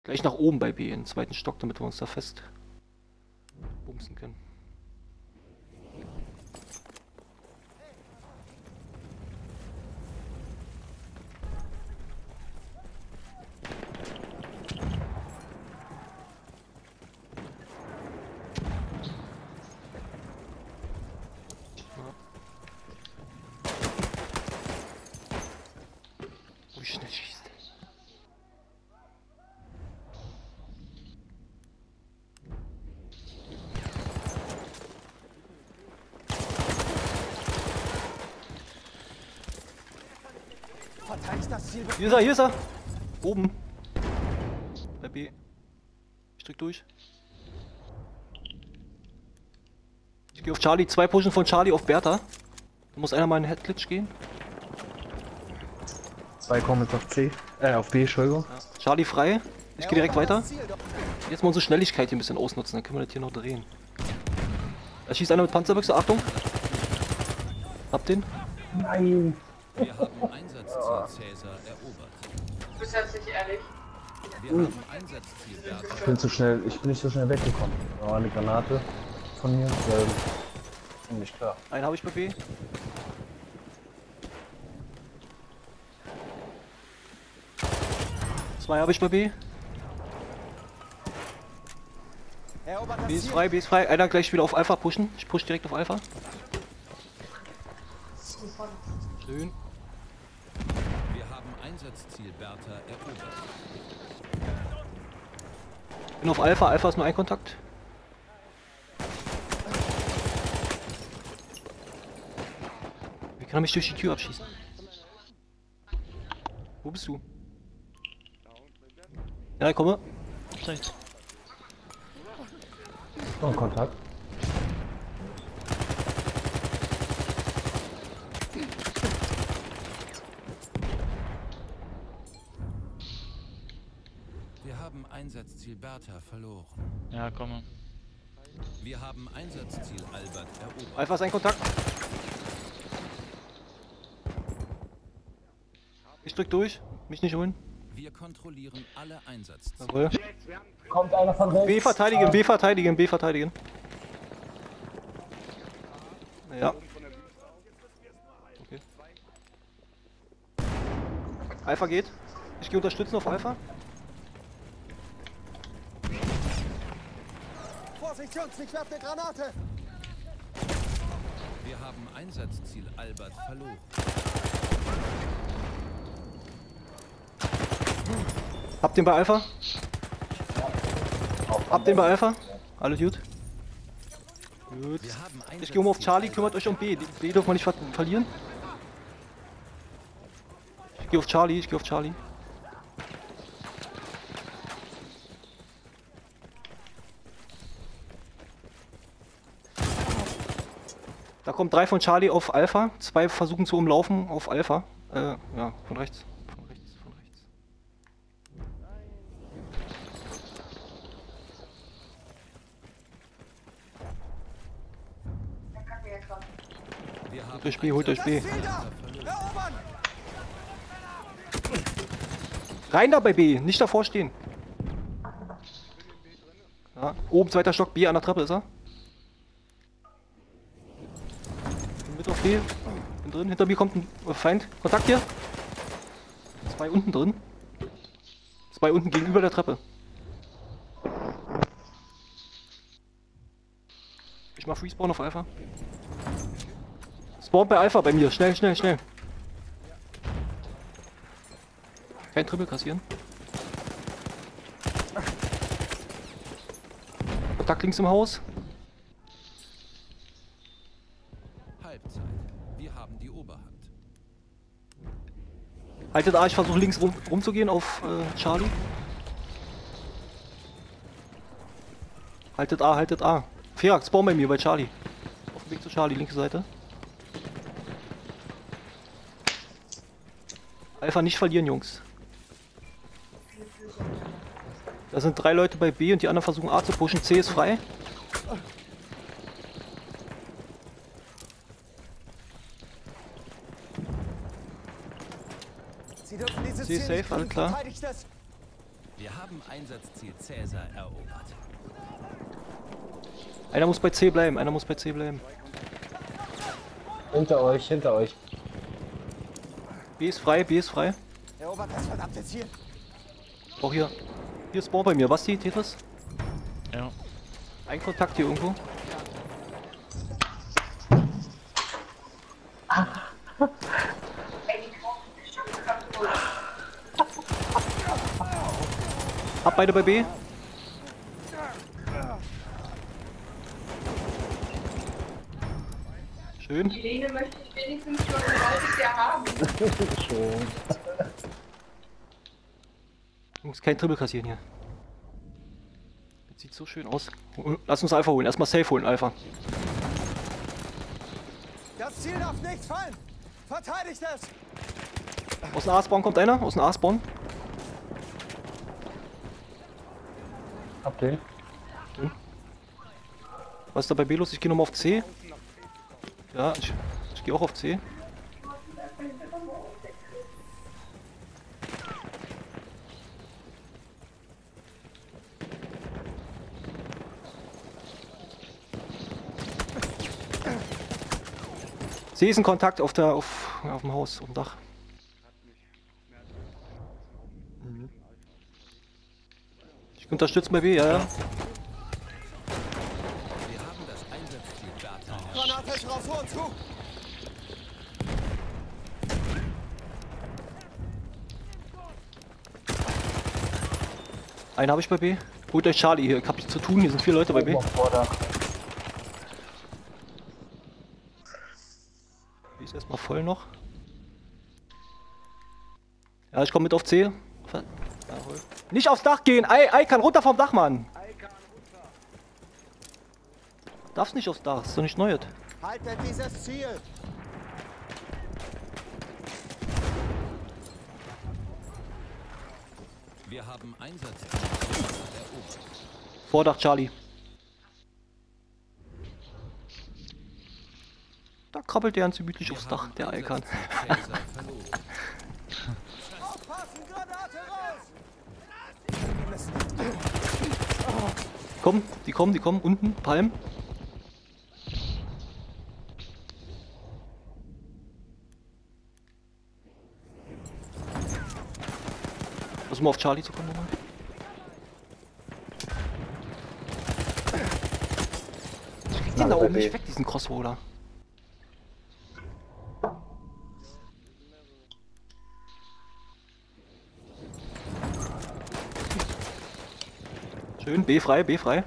Gleich nach oben bei B, in den zweiten Stock, damit wir uns da fest bumsen können. Wie schnell schießt der? Verteidigst das Ziel. Hier ist er, hier ist er! Oben. Bei B. Ich drück durch. Ich gehe auf Charlie, 2 pushen von Charlie auf Bertha. Da muss einer mal in den Headglitch gehen. 2 kommen jetzt auf C, auf B, Entschuldigung. Ja. Charlie frei. Ich gehe direkt weiter. Jetzt mal unsere Schnelligkeit hier ein bisschen ausnutzen, dann können wir das hier noch drehen. Da schießt einer mit Panzerbüchse, Achtung! Hab den. Nein! Wir haben Einsatzziel Cäsar erobert. Du bist jetzt nicht ehrlich. Wir haben Einsatzziel Bertha. Ich bin nicht so schnell weggekommen. Da war eine Granate von mir. Ziemlich klar. Einen habe ich bei B. Zwei habe ich bei B. Erobert das B ist Ziel. frei, B ist frei. Einer gleich wieder auf Alpha pushen. Ich push direkt auf Alpha. Schön. Wir haben Einsatzziel Bertha erobert. Bin auf Alpha, Alpha ist nur ein Kontakt. Wie kann er mich durch die Tür abschießen? Wo bist du? Ja, ich komme. Zeit. Noch ein Kontakt. Wir haben Einsatzziel Bertha verloren. Ja, komme. Wir haben Einsatzziel Albert erobert. Alpha ist ein Kontakt. Ich drück durch. Mich nicht holen. Wir kontrollieren alle Einsatzziele. Jawohl. Kommt einer von rechts. B verteidigen, B verteidigen, B verteidigen. Ja. Okay. Alpha geht. Ich gehe unterstützen auf Alpha. Vorsicht, Jungs, ich werfe eine Granate. Wir haben Einsatzziel Albert verloren. Hab den bei Alpha. Hab den bei Alpha. Alles gut. Gut. Wir haben Ich gehe auf Charlie, kümmert euch um B. B dürfen wir nicht verlieren. Ich gehe auf Charlie, ich gehe auf Charlie. Da kommt 3 von Charlie auf Alpha, 2 versuchen zu umlaufen auf Alpha. Ja, von rechts. Von rechts, von rechts. Wir haben Holt euch B, holt euch B. Ziel da. Erobern. Rein da bei B, nicht davor stehen. Ja, oben zweiter Stock, B an der Treppe ist er. Bin mit auf B. Bin drin, hinter mir kommt ein Feind. Kontakt hier. 2 unten drin. 2 unten gegenüber der Treppe. Ich mach Respawn auf Alpha. Spawn bei Alpha bei mir, schnell, schnell, schnell. Kein Triple kassieren. Kontakt links im Haus. Halbzeit. Wir haben die Oberhand. Haltet A, ich versuche links rumzugehen auf Charlie. Haltet A, haltet A. Ferax, spawn bei mir, bei Charlie. Auf dem Weg zu Charlie, linke Seite. Alpha nicht verlieren, Jungs. Da sind 3 Leute bei B und die anderen versuchen A zu pushen. C ist frei. Sie dürfen dieses Sie ist Ziel safe, nicht alles kriegen. klar. Verteidigt es. Wir haben Einsatzziel Cäsar erobert. Einer muss bei C bleiben, einer muss bei C bleiben. Hinter euch, hinter euch. B ist frei, B ist frei. Erobert das verdammte Ziel. Auch hier. Hier ist Spawn bei mir. Basti, Tetris? Ja. Ein Kontakt hier irgendwo. Hab beide bei B. Schön. Irene möchte ich wenigstens schon ein halbes Jahr haben. Schon. Muss kein Triple kassieren hier. Das sieht so schön aus. Lass uns Alpha holen. Erstmal Safe holen, Alpha. Das Ziel darf nicht fallen. Verteidigt es. Aus dem A-Spawn kommt einer. Aus dem A-Spawn. Hab den. Was ist da bei B los? Ich gehe nochmal auf C. Ja, ich gehe auch auf C. C ist ein Kontakt auf dem Haus, auf dem Dach. Ich unterstütze bei B, ja, ja. Wir haben das Einsatzziel Bertha. Granate ist raus, vor und zu. Einen habe ich bei B. Holt euch Charlie hier. Ich hab nichts zu tun. Hier sind 4 Leute bei B. Oben auf Vordach. B ist erstmal voll noch. Ja, ich komme mit auf C. Jawohl. Nicht aufs Dach gehen! Ei kann runter vom Dach, Mann! Darfst nicht aufs Dach, ist doch nicht neues. Haltet dieses Ziel. Wir haben Einsatzziel Cäsar erobert. Vordach, Charlie. Da krabbelt der ganz gemütlich aufs Dach, der Eikan. Cäsar verloren. Aufpassen, Granate raus. Komm, die kommen, unten, Palm. Versuchen wir auf Charlie zu kommen nochmal. Ich krieg den da oben nicht weg, diesen Crossroader. Schön, B frei, B frei.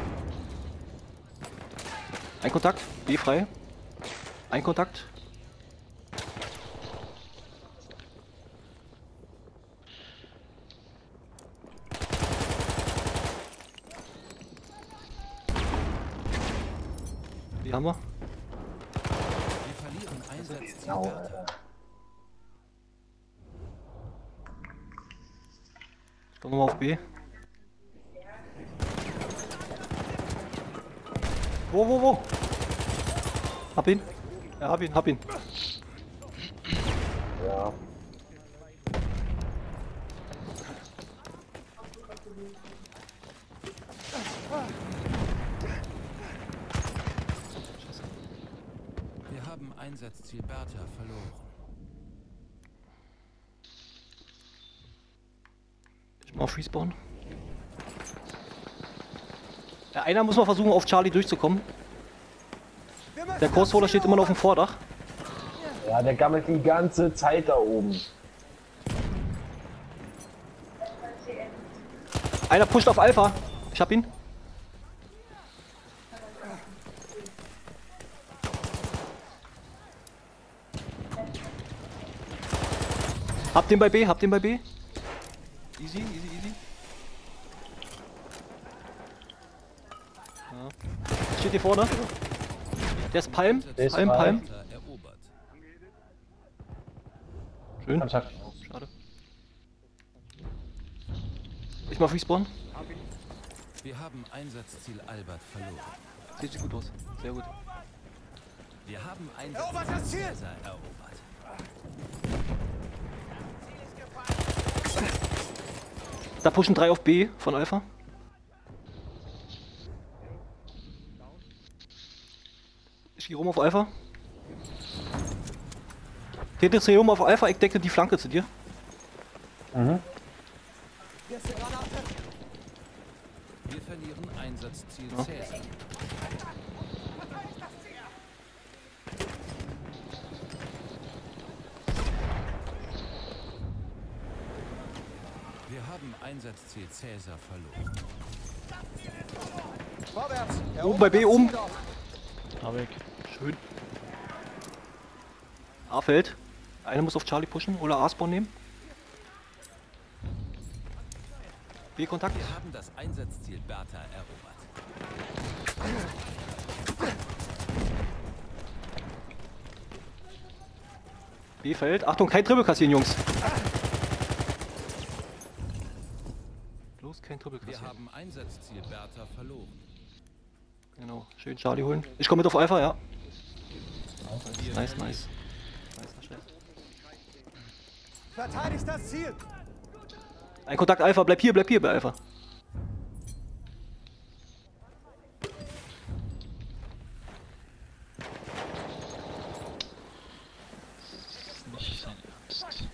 Ein Kontakt, B frei. Ein Kontakt. Die haben wir. Wir verlieren Einsatzziel Bertha. Ich komm nochmal auf B. Wo? Hab ihn. Ja, hab ihn. Ja. Wir haben Einsatzziel Bertha verloren. Ich mal auf Respawn. Ja, einer muss mal versuchen, auf Charlie durchzukommen. Der Crossroader steht immer noch auf dem Vordach. Ja, der gammelt die ganze Zeit da oben. Einer pusht auf Alpha. Ich hab ihn. Hab den bei B. Easy. Ja. Steht hier vorne. Der ist Palm. Der ist Palm. Bertha erobert. Schön. Kontakt. Schade. Ich mach Respawn. Wir haben Einsatzziel Albert verloren. Sieht gut aus. Sehr gut. Wir haben Erobert das Einsatzziel Ziel! Cäsar erobert. Da pushen 3 auf B von Alpha. Ich gehe rum auf Alpha. TTC rum auf Alpha, ich decke die Flanke zu dir. Mhm. Hier ist die Granate. Wir verlieren Einsatzziel Ja. Cäsar. Wir haben Einsatzziel Cäsar verloren. Vorwärts. Oben bei B, das oben. Ziel doch. Hab ich. Schön. A fällt. Einer muss auf Charlie pushen oder A-Spawn nehmen. B-Kontakt. Wir haben das Einsatzziel Bertha erobert. B fällt. Achtung, kein Triple kassieren, Jungs. Los, kein Triple Wir kassieren. haben Einsatzziel Bertha verloren. Genau, schön Charlie holen. Ich komme mit auf Alpha, ja. Nice, nice. Nice, nice. Verteidigt das Ziel. Ein Kontakt Alpha, bleib hier bei Alpha. Nicht sein Ernst.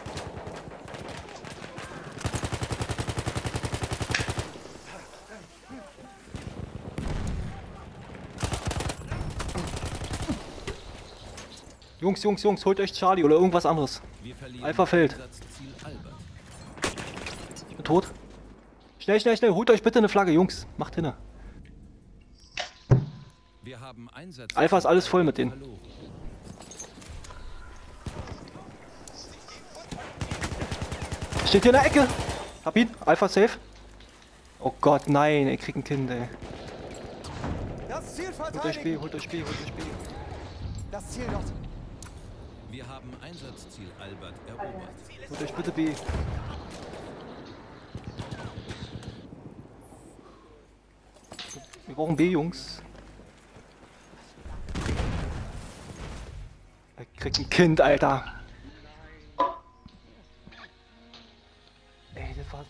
Jungs, holt euch Charlie oder irgendwas anderes. Wir verlieren Alpha fällt. Einsatzziel Albert. Ich bin tot. Schnell, holt euch bitte eine Flagge, Jungs. Macht hinne. Wir haben Einsatzziel Alpha ist alles voll mit denen. verloren. Steht hier in der Ecke. Hab ihn. Alpha safe. Oh Gott, nein, er kriegt ein Kind, ey. Das Ziel Holt euch verteidigen. B, holt euch B. Das Ziel dort. Wir haben Einsatzziel Albert erobert. Holt euch bitte B. Wir brauchen B, Jungs. Er kriegt ein Kind, Alter. Ey, das war...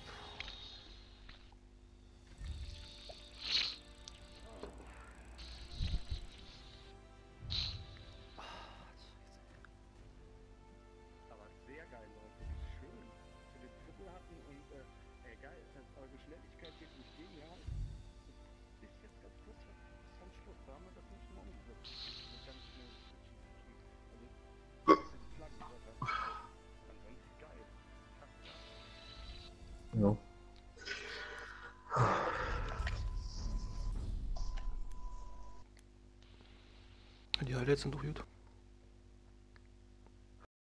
Aber sehr geil, Leute. Schön. Für den Triple hatten und geil, eure Schnelligkeit wirklich genial. Bis jetzt ganz kurz zum Schluss, da haben wir das nicht mehr umgesetzt. Das ganz schnell switchen. Also, das ist Flaggen, ansonsten geil. Ja. Die Highlights sind doch gut.